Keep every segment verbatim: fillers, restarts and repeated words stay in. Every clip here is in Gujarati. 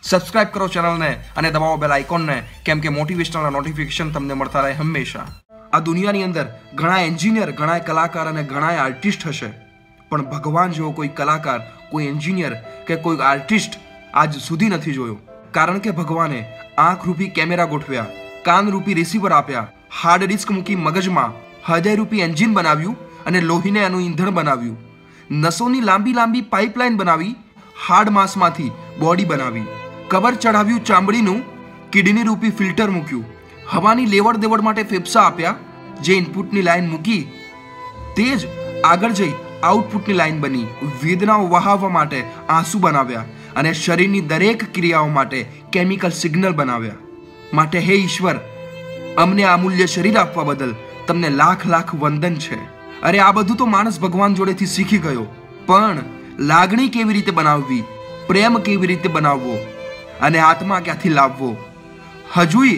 સબસ્ક્રાઇબ કરો ચેનલને અને દબાવો બેલ આઇકોનને, કેમ કે મોટિવેશનલ નોટિફિકેશન તમને મળતા રહે હંમેશા. આ દુનિયાની અંદર ઘણા એન્જિનિયર, ઘણા કલાકાર અને ઘણા આર્ટિસ્ટ હશે, પણ ભગવાન જેવો કોઈ કલાકાર, કોઈ એન્જિનિયર કે કોઈ આર્ટિસ્ટ આજ સુધી નથી જોયો. કારણ કે ભગવાને આંખ રૂપી કેમેરા ગોઠવ્યા, કાન રૂપી રિસીવર આપ્યા, હાર્ડ ડિસ્ક મૂકી મગજમાં, હૃદય રૂપી એન્જિન બનાવ્યું અને લોહીને એનું ઈંધણ બનાવ્યું, નસોની લાંબી લાંબી પાઇપલાઇન બનાવી, હાર્ડ માંસમાંથી બોડી બનાવી, કવર ચડાવ્યું ચામડીનું, કિડની રૂપી ફિલ્ટર મૂક્યું, હવાની લેવડ દેવડ માટે ફેફસા આપ્યા, જે ઇનપુટની લાઈન મૂકી તે જ આગળ જઈ આઉટપુટની લાઈન બની, વેદનાઓ વહાવવા માટે આંસુ બનાવ્યા અને શરીરની દરેક ક્રિયાઓ માટે કેમિકલ સિગ્નલ બનાવ્યા. માટે હે ઈશ્વર, અમને આ અમૂલ્ય શરીર આપવા બદલ તમને લાખ લાખ વંદન છે. અરે આ બધું તો માણસ ભગવાન જોડેથી શીખી ગયો, પણ લાગણી કેવી રીતે બનાવવી, પ્રેમ કેવી રીતે બનાવવો અને આત્મા ક્યાંથી લાવવો, હજુય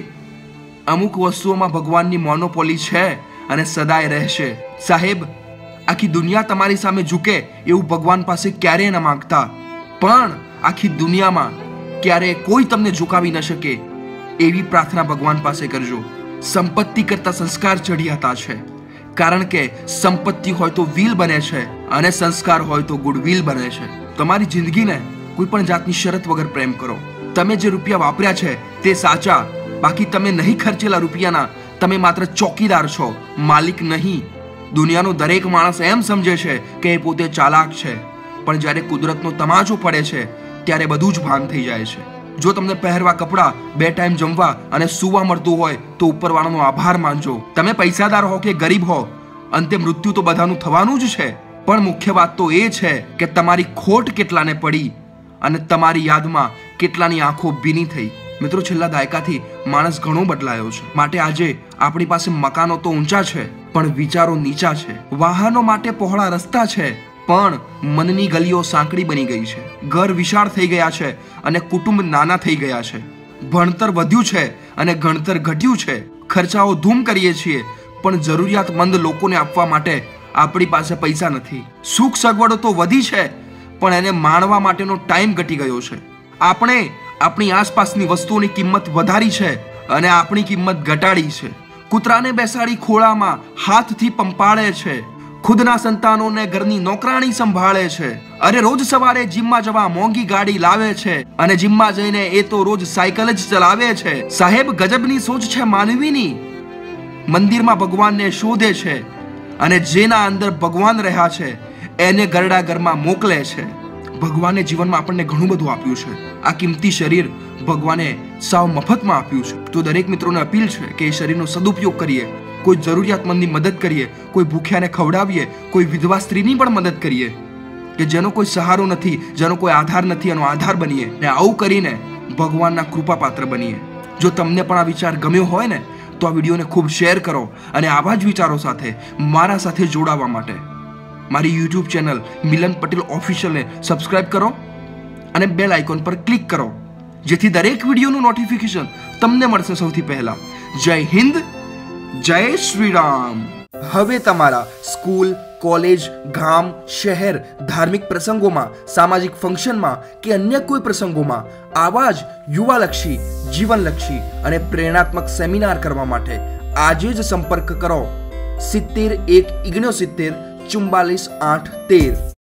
અમુક વસ્તુઓમાં ભગવાનની મોનોપોલી છે અને સદાય રહેશે. સાહેબ, આખી દુનિયા તમારી સામે ઝૂકે એવું ભગવાન પાસે ક્યારેય ન માંગતા, પણ આખી દુનિયામાં ક્યારે કોઈ તમને ઝુકાવી ન શકે એવી પ્રાર્થના ભગવાન પાસે કરજો. સંપત્તિ કરતા સંસ્કાર ચઢિયાતા છે, કારણ કે સંપત્તિ હોય તો વ્હીલ બને છે અને સંસ્કાર હોય તો ગુડવિલ બને છે. તમારી જિંદગીને કોઈ પણ જાતની શરત વગર પ્રેમ કરો. તમે જે રૂપિયા વાપર્યા છે તે સાચા, બાકી તમે નહીં ખર્ચેલા રૂપિયાના તમે માત્ર ચોકીદાર છો, માલિક નહીં. દુનિયાનો દરેક માણસ એમ સમજે છે કે એ પોતે ચાલાક છે, પણ જ્યારે કુદરતનો તમાચો પડે છે ત્યારે બધું જ ભાન થઈ જાય છે. જો તમને પહેરવા કપડાં, બે ટાઈમ જમવા અને સૂવા મળતું હોય તો ઉપરવાળાનો આભાર માનજો. તમે પૈસાદાર હો કે ગરીબ હો, અંતે મૃત્યુ તો બધાનું થવાનું જ છે. પણ મુખ્ય વાત તો એ છે કે તમારી ખોટ કેટલાને પડી અને તમારી યાદમાં કેટલાની આંખો ભીની થઈ. મિત્રો, છેલ્લા દાયકાથી માણસ ઘણો બદલાયો છે. માટે આજે આપણી પાસે મકાનો તો ઊંચા છે પણ વિચારો નીચા છે, વાહનો માટે પહોળા રસ્તા છે પણ મનની ગલીઓ સાંકડી બની ગઈ છે, ઘર વિશાળ થઈ ગયા છે અને કુટુંબ નાના થઈ ગયા છે, ભણતર વધ્યું છે અને ગણતર ઘટ્યું છે, ખર્ચાઓ ધૂમ કરીએ છીએ પણ જરૂરિયાતમંદ લોકોને આપવા માટે આપણી પાસે પૈસા નથી, સુખ સગવડો તો વધી છે પણ એને માણવા માટેનો ટાઈમ ઘટી ગયો છે. આપણે આપણી આસપાસની વસ્તુઓની કિંમત વધારી છે અને આપણી કિંમત ઘટાડી છે. કૂતરાને બેસાડી ખોળામાં હાથથી પંપાળે છે, ખુદના સંતાનોને ઘરની નોકરાણી સંભાળે છે. અરે રોજ સવારે જીમમાં જવા મોંઘી ગાડી લાવે છે અને જીમમાં જઈને એ તો રોજ સાયકલ જ ચલાવે છે. સાહેબ, ગજબની સોચ છે માનવીની. મંદિરમાં ભગવાનને શોધે છે અને જેના અંદર ભગવાન રહ્યા છે એને ગરડા ઘરમાં મોકલે છે. ભગવાને જીવનમાં આપણને ઘણું બધું આપ્યું છે. આ કિંમતી શરીર ભગવાને સાવ મફતમાં આપ્યું છે. તો દરેક મિત્રોને અપીલ છે કે એ શરીરનો સદુપયોગ કરીએ, કોઈ જરૂરિયાતમંદની મદદ કરીએ, કોઈ ભૂખ્યાને ખવડાવીએ, કોઈ વિધવા સ્ત્રીની પણ મદદ કરીએ કે જેનો કોઈ સહારો નથી, જેનો કોઈ આધાર નથી, એનો આધાર બનીએ ને આવું કરીને ભગવાનના કૃપાપાત્ર બનીએ. જો તમને પણ આ વિચાર ગમ્યો હોય ને તો આ વિડીયોને ખૂબ શેર કરો અને આવા જ વિચારો સાથે મારા સાથે જોડાવા માટે મારી યુટ્યુબ ચેનલ મિલન પટેલ ઓફિશિયલને સબસ્ક્રાઇબ કરો અને બેલ આઇકોન પર ક્લિક કરો, જેથી દરેક વિડીયોનું નોટિફિકેશન તમને મળશે સૌથી પહેલા. જય હિન્દ, જય શ્રી રામ. હવે તમારા સ્કૂલ, કોલેજ, ગામ, શહેર, ધાર્મિક પ્રસંગોમાં, સામાજિક ફંક્શનમાં કે અન્ય કોઈ પ્રસંગોમાં આવા જ યુવાલક્ષી, જીવનલક્ષી અને પ્રેરણાત્મક સેમિનાર કરવા માટે આજે જ સંપર્ક કરો સિત્તેર એક ઓગણસિત્તેર ચુમ્બાલીસ આઠ તેર.